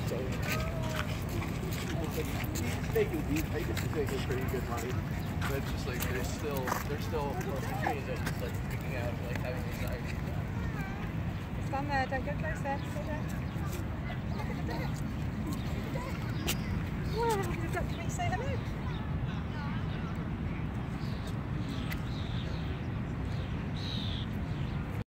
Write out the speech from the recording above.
So making these, I guess he's making pretty good money. But it's just like they're still opportunities that just like picking out, like having anxiety. It's gone there, don't go close there. Go there. Look at the duck. Wow, look at the duck. Can we say hello?